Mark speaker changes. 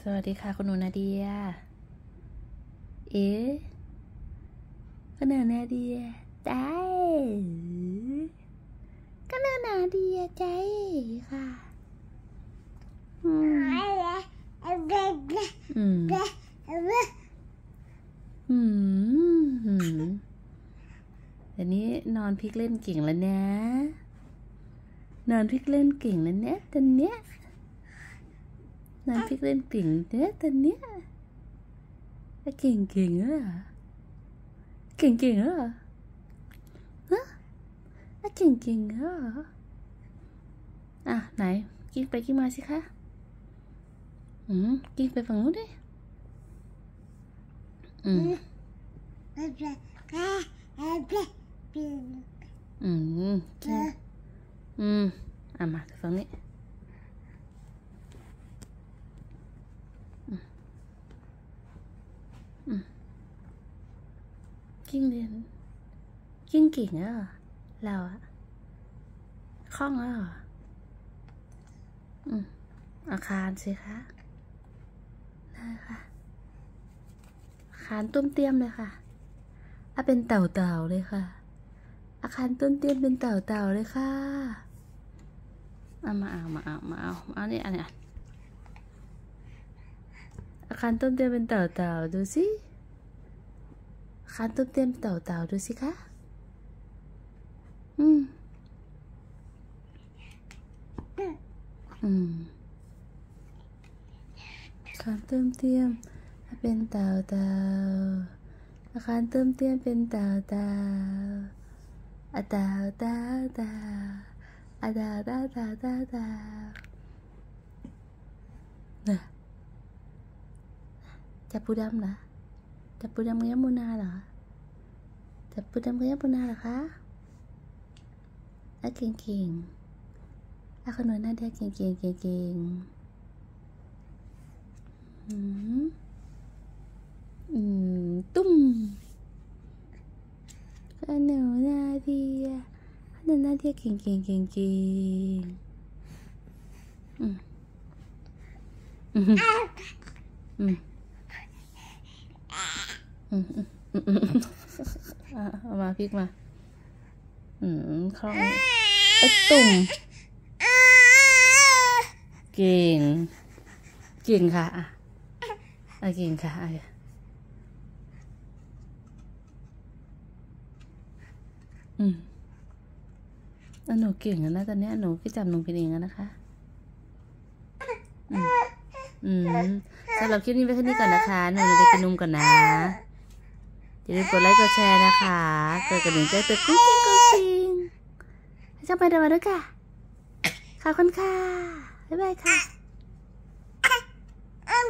Speaker 1: สวัสดีค่ะคุณหนูนาเดียเอ๊ะคุณหนูนาเดียใจคุณหนูนาเดียใจค่ะเดี๋ยวนี้นอนพลิกเล่นเก่งแล้วนะนอนพลิกเล่นเก่งแล้วเนี่ยตอนเนี้ยนอนพลิกเล่นเก่งเนี่ยตอนเนี้ยเก่งเหรอเก่งเหรอฮะเก่งเหรอไหนกิ้งไปกิ้งมาสิคะกิ้งไปฝั่งนู้นดิมาฝั่งนี้กิ้งเรียนกิ้งเก่งเหรอเราคล่องเหรออาคารสิคะได้ค่ะอาคารตุ้มเตี้ยมเลยค่ะเป็นเต่าเลยค่ะอาคารตุ้มเตี้ยมเป็นเต่าเลยค่ะมาเอานี่อันนี้อาคารตุ้มเตี้ยมเป็นเต่าดูสิอาคารตุ้มเตี้ยมเต่าดูสิคะอาคารตุ้มเตี้ยมเป็นเต่าอาคารตุ้มเตี้ยมเป็นเต่าน่ะจับปูดำนะจับปูดำกับยามูนาเหรอจับปูดำกับยามูนาเหรอคะเก่งขนมหน้าเด็กเก่งตุ้มขนมนาเดียเก่งเอามาพลิกมาคล่องตุ่มเก่งค่ะเก่งค่ะหนูเก่งนะตอนนี้หนูก็จำหนูเป็นเองแล้วนะคะสำหรับคลิปนี้ไปแค่นี้ก่อนนะคะหนูจะกินนมก่อนนะอย่าลืมกดไลค์กดแชร์นะคะกดกระดิ่งแจ้งเตือนกุ้งกิ้งให้ช่องไปเดินมาด้วยค่ะขอบคุณค่ะบ๊ายบายค่ะ